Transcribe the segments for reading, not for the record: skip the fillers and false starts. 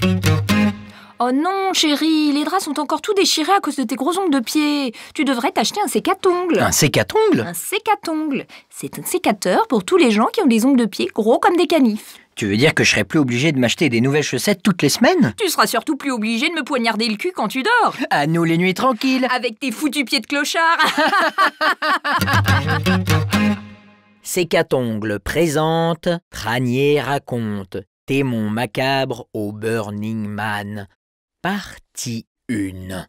Oh non, chérie, les draps sont encore tout déchirés à cause de tes gros ongles de pied. Tu devrais t'acheter un sécatongle. Un sécatongle? Un sécatongle. C'est un sécateur pour tous les gens qui ont des ongles de pied gros comme des canifs. Tu veux dire que je serais plus obligé de m'acheter des nouvelles chaussettes toutes les semaines? Tu seras surtout plus obligé de me poignarder le cul quand tu dors. À nous les nuits tranquilles. Avec tes foutus pieds de clochard. Sécatongle présente, Tranier raconte, Démon macabre au Burning Man. Partie 1.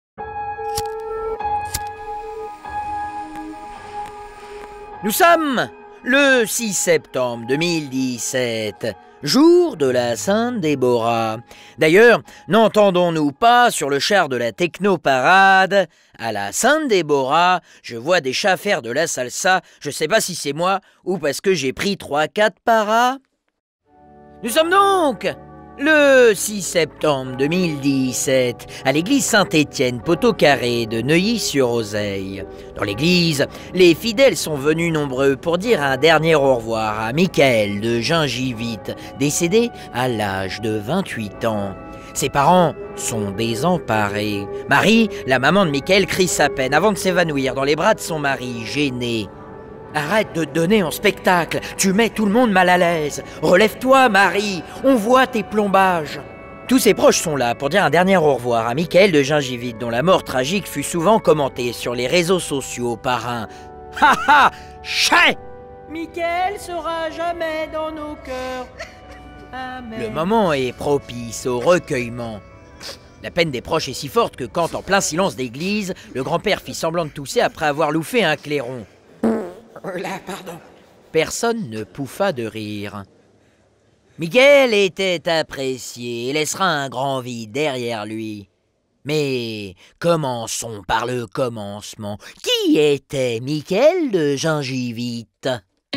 Nous sommes le 6 septembre 2017, jour de la Sainte Déborah. D'ailleurs, n'entendons-nous pas sur le char de la technoparade? À la Sainte Déborah, je vois des chats faire de la salsa, je sais pas si c'est moi ou parce que j'ai pris 3-4 paras. Nous sommes donc le 6 septembre 2017 à l'église Saint-Étienne, poteau carré de Neuilly-sur-Oseille. Dans l'église, les fidèles sont venus nombreux pour dire un dernier au revoir à Michael de Gingivite, décédé à l'âge de 28 ans. Ses parents sont désemparés. Marie, la maman de Michael, crie sa peine avant de s'évanouir dans les bras de son mari, gêné. Arrête de te donner en spectacle, tu mets tout le monde mal à l'aise. Relève-toi, Marie, on voit tes plombages. Tous ses proches sont là pour dire un dernier au revoir à Michael de Gingivite, dont la mort tragique fut souvent commentée sur les réseaux sociaux par un « Ha ha, chien !» Michael sera jamais dans nos cœurs. Amen. Le moment est propice au recueillement. La peine des proches est si forte que quand, en plein silence d'église, le grand-père fit semblant de tousser après avoir louffé un clairon. Là, pardon. Personne ne pouffa de rire. Miguel était apprécié et laissera un grand vide derrière lui. Mais commençons par le commencement. Qui était Michael de Gingivite?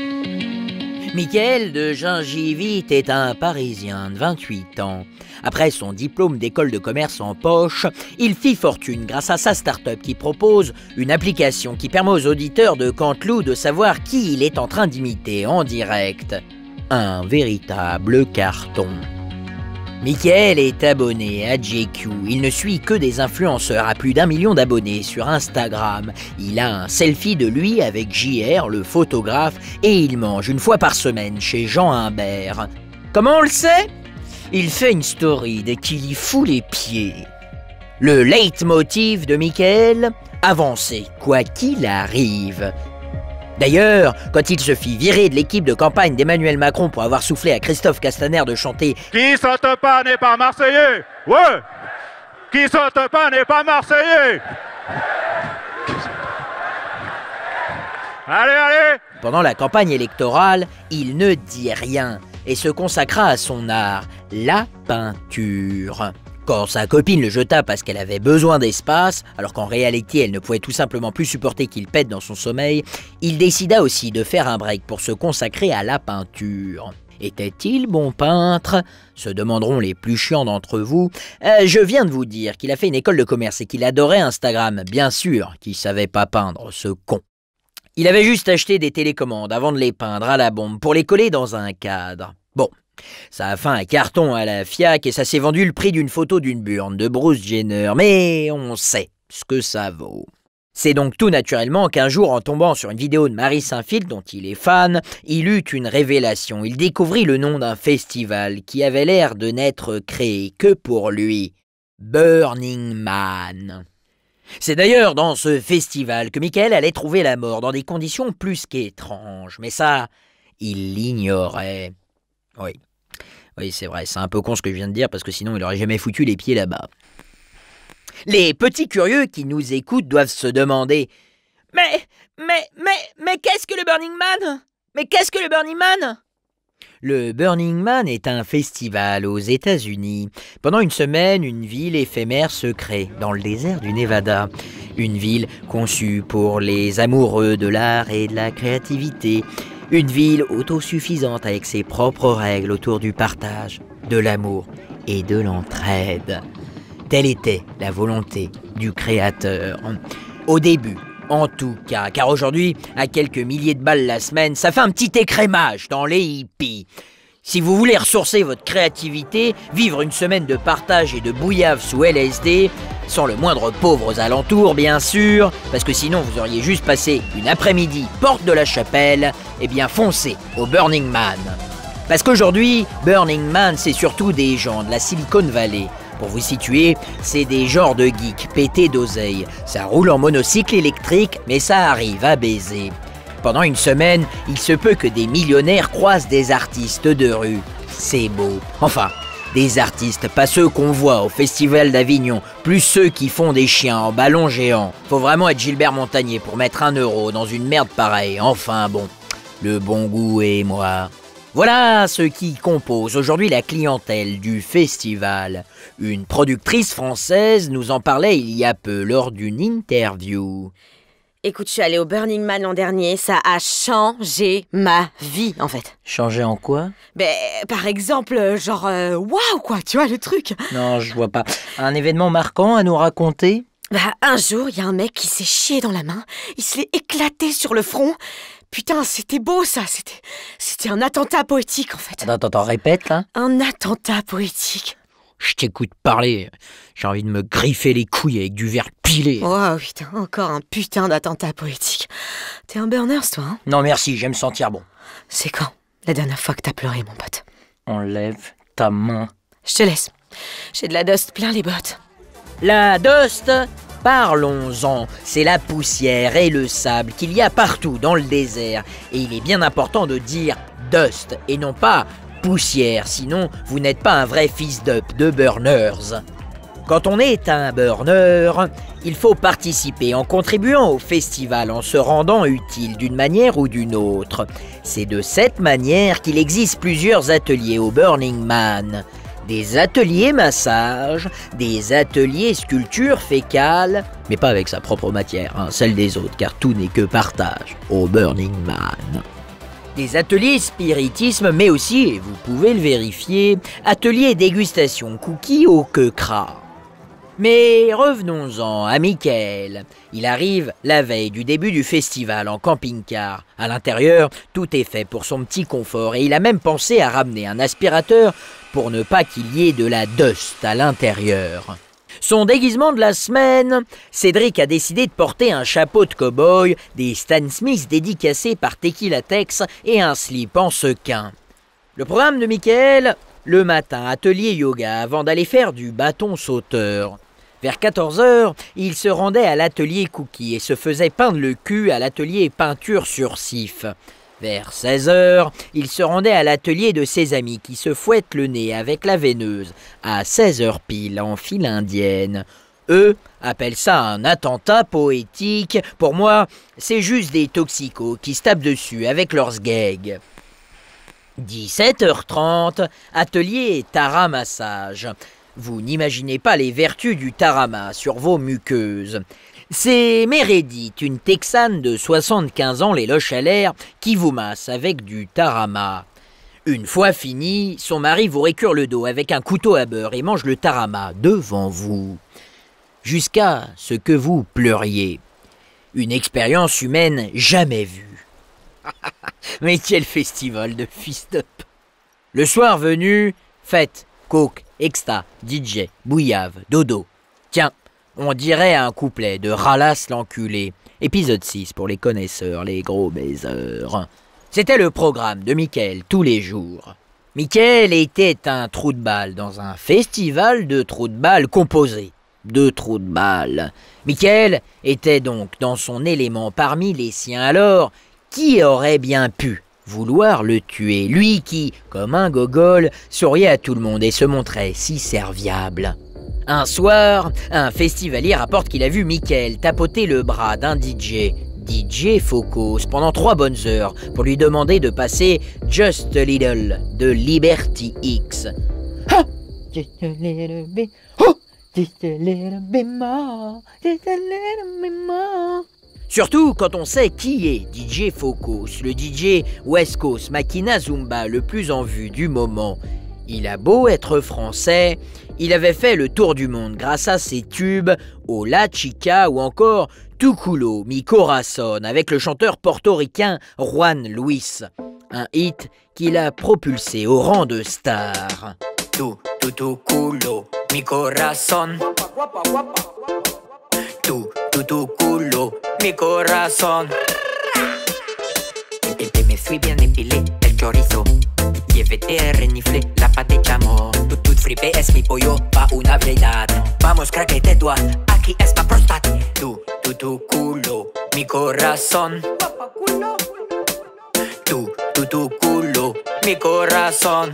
Michael de Gingivite est un Parisien de 28 ans. Après son diplôme d'école de commerce en poche, il fit fortune grâce à sa start-up qui propose une application qui permet aux auditeurs de Canteloup de savoir qui il est en train d'imiter en direct. Un véritable carton. Michael est abonné à JQ. Il ne suit que des influenceurs à plus d'1 million d'abonnés sur Instagram. Il a un selfie de lui avec JR, le photographe, et il mange une fois par semaine chez Jean Humbert. Comment on le sait? Il fait une story dès qu'il y fout les pieds. Le leitmotiv de Michael, avancer, quoi qu'il arrive. D'ailleurs, quand il se fit virer de l'équipe de campagne d'Emmanuel Macron pour avoir soufflé à Christophe Castaner de chanter « Qui saute pas n'est pas Marseillais !» Ouais !« Qui saute pas n'est pas Marseillais !» Allez, allez! Pendant la campagne électorale, il ne dit rien et se consacra à son art, la peinture. Quand sa copine le jeta parce qu'elle avait besoin d'espace, alors qu'en réalité elle ne pouvait tout simplement plus supporter qu'il pète dans son sommeil, il décida aussi de faire un break pour se consacrer à la peinture. Était-il bon peintre? Se demanderont les plus chiants d'entre vous. Je viens de vous dire qu'il a fait une école de commerce et qu'il adorait Instagram. Bien sûr qu'il savait pas peindre, ce con. Il avait juste acheté des télécommandes avant de les peindre à la bombe pour les coller dans un cadre. Bon, ça a fait un carton à la FIAC et ça s'est vendu le prix d'une photo d'une burne de Bruce Jenner, mais on sait ce que ça vaut. C'est donc tout naturellement qu'un jour, en tombant sur une vidéo de Marie Saint-Phil, dont il est fan, il eut une révélation. Il découvrit le nom d'un festival qui avait l'air de n'être créé que pour lui. Burning Man. C'est d'ailleurs dans ce festival que Michael allait trouver la mort dans des conditions plus qu'étranges. Mais ça, il l'ignorait. Oui, c'est vrai, c'est un peu con ce que je viens de dire parce que sinon il aurait jamais foutu les pieds là-bas. Les petits curieux qui nous écoutent doivent se demander « Mais qu'est-ce que le Burning Man? Mais qu'est-ce que le Burning Man ?» Le Burning Man est un festival aux États-Unis. Pendant une semaine, une ville éphémère se crée dans le désert du Nevada. Une ville conçue pour les amoureux de l'art et de la créativité. Une ville autosuffisante avec ses propres règles autour du partage, de l'amour et de l'entraide. Telle était la volonté du créateur. Au début, en tout cas, car aujourd'hui, à quelques milliers de balles la semaine, ça fait un petit écrémage dans les hippies. Si vous voulez ressourcer votre créativité, vivre une semaine de partage et de bouillave sous LSD, sans le moindre pauvre aux alentours, bien sûr, parce que sinon vous auriez juste passé une après-midi porte de la Chapelle, eh bien foncez au Burning Man. Parce qu'aujourd'hui, Burning Man, c'est surtout des gens de la Silicon Valley. Pour vous situer, c'est des genres de geeks pétés d'oseille. Ça roule en monocycle électrique, mais ça arrive à baiser. Pendant une semaine, il se peut que des millionnaires croisent des artistes de rue. C'est beau. Enfin, des artistes, pas ceux qu'on voit au Festival d'Avignon, plus ceux qui font des chiens en ballon géant. Faut vraiment être Gilbert Montagnier pour mettre 1 euro dans une merde pareille. Enfin bon, le bon goût et moi. Voilà ce qui compose aujourd'hui la clientèle du festival. Une productrice française nous en parlait il y a peu lors d'une interview. Écoute, je suis allée au Burning Man l'an dernier, ça a changé ma vie, en fait. Changé en quoi? Par exemple, genre, waouh, quoi, tu vois, le truc. Non, je vois pas. Un événement marquant à nous raconter? Un jour, il y a un mec qui s'est chié dans la main, il se l'est éclaté sur le front. Putain, c'était beau, ça, c'était un attentat poétique, en fait. Attends, répète, là. Un attentat poétique. Je t'écoute parler, j'ai envie de me griffer les couilles avec du verre pilé. Oh putain, encore un putain d'attentat poétique. T'es un burners, toi, hein? Non merci, j'aime sentir bon. C'est quand la dernière fois que t'as pleuré, mon pote? Enlève ta main. Je te laisse. J'ai de la dust plein les bottes. La dust, parlons-en. C'est la poussière et le sable qu'il y a partout dans le désert. Et il est bien important de dire dust et non pas poussière, sinon vous n'êtes pas un vrai fils d'up de burners. Quand on est un burner, il faut participer en contribuant au festival, en se rendant utile d'une manière ou d'une autre. C'est de cette manière qu'il existe plusieurs ateliers au Burning Man. Des ateliers massage, des ateliers sculpture fécale, mais pas avec sa propre matière, celle des autres, car tout n'est que partage au Burning Man. Des ateliers spiritisme, mais aussi, et vous pouvez le vérifier, ateliers dégustation cookies au quecras. Mais revenons-en à Mickaël. Il arrive la veille du début du festival en camping-car. À l'intérieur, tout est fait pour son petit confort et il a même pensé à ramener un aspirateur pour ne pas qu'il y ait de la dust à l'intérieur. Son déguisement de la semaine, Cédric a décidé de porter un chapeau de cow-boy, des Stan Smith dédicacés par Tequila Tex et un slip en sequin. Le programme de Mickaël, le matin, atelier yoga avant d'aller faire du bâton sauteur. Vers 14h, il se rendait à l'atelier cookie et se faisait peindre le cul à l'atelier peinture sur cif. Vers 16h, il se rendait à l'atelier de ses amis qui se fouettent le nez avec la veineuse, à 16h pile en file indienne. Eux appellent ça un attentat poétique. Pour moi, c'est juste des toxicos qui se tapent dessus avec leurs gags. 17h30, atelier Tara Massage. Vous n'imaginez pas les vertus du tarama sur vos muqueuses. C'est Meredith, une Texane de 75 ans, les loches à l'air, qui vous masse avec du tarama. Une fois fini, son mari vous récure le dos avec un couteau à beurre et mange le tarama devant vous. Jusqu'à ce que vous pleuriez. Une expérience humaine jamais vue. Mais quel festival de fist-up! Le soir venu, fête, coke, exta, DJ, bouillave, dodo. Tiens, on dirait un couplet de Ralas l'enculé. Épisode 6 pour les connaisseurs, les gros baiseurs. C'était le programme de Mickaël tous les jours. Mickaël était un trou de balle dans un festival de trous de balle composé de trous de balle. Mickaël était donc dans son élément parmi les siens. Alors, qui aurait bien pu vouloir le tuer, lui qui, comme un gogol, souriait à tout le monde et se montrait si serviable? Un soir, un festivalier rapporte qu'il a vu Mickaël tapoter le bras d'un DJ Focus, pendant 3 bonnes heures pour lui demander de passer Just a Little de Liberty X. Ah! Just a little bit, oh! Just a little bit more, just a little bit more. Surtout quand on sait qui est DJ Focus, le DJ West Coast Makina Zumba le plus en vue du moment. Il a beau être français, il avait fait le tour du monde grâce à ses tubes au La Chica ou encore Tu culo mi corazón avec le chanteur portoricain Juan Luis. un hit qui l'a propulsé au rang de star. Tu culo, mi corazón. Tu culo, mi corazón. Te me suis bien épilé, el chorizo. Llévete a renifler la pata de chamo. Tu fripe es mi pollo, pa' una verdad. Vamos, craquete-toi, aquí es ma prostate. Tu culo, mi corazón. Tu culo, mi corazón.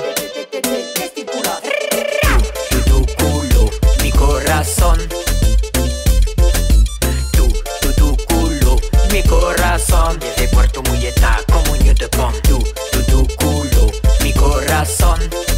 Tu culo, mi corazón. Tu culo, mi corazón. Desde Puerto Mulleta, como un de pom. Tu culo, mi corazón.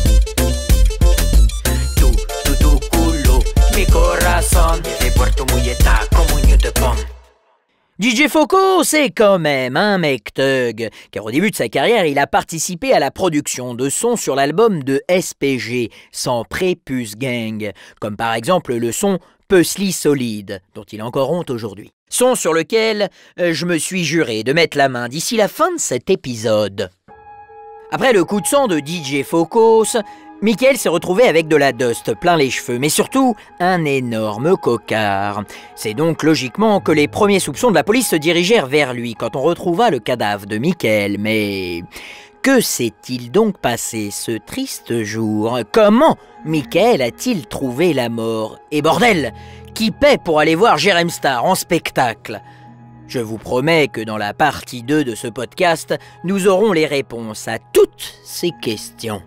Tu culo, mi corazón. Desde Puerto Mulleta, como un de pom. DJ Foko, c'est quand même un mec thug, car au début de sa carrière, il a participé à la production de sons sur l'album de SPG, Sans Prépuce Gang, comme par exemple le son Puzzly Solide, dont il a encore honte aujourd'hui. Son sur lequel je me suis juré de mettre la main d'ici la fin de cet épisode. Après le coup de sang de DJ Focus, Mickaël s'est retrouvé avec de la dust plein les cheveux, mais surtout un énorme cocard. C'est donc logiquement que les premiers soupçons de la police se dirigèrent vers lui quand on retrouva le cadavre de Mickaël. Mais que s'est-il donc passé ce triste jour? Comment Mickaël a-t-il trouvé la mort? Et bordel, qui paie pour aller voir Jérém Star en spectacle? Je vous promets que dans la partie 2 de ce podcast, nous aurons les réponses à toutes ces questions.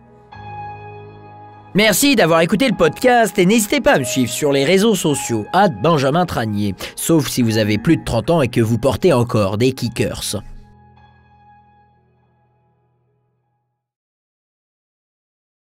Merci d'avoir écouté le podcast et n'hésitez pas à me suivre sur les réseaux sociaux @BenjaminTranier, sauf si vous avez plus de 30 ans et que vous portez encore des kickers.